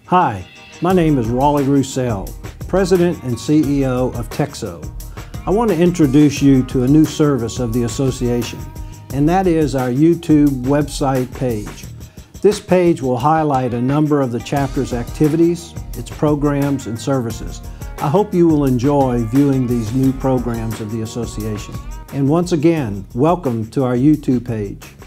Hi, my name is Raleigh Roussel, President and CEO of TEXO. I want to introduce you to a new service of the association, and that is our YouTube website page. This page will highlight a number of the chapter's activities, its programs, and services. I hope you will enjoy viewing these new programs of the association. And once again, welcome to our YouTube page.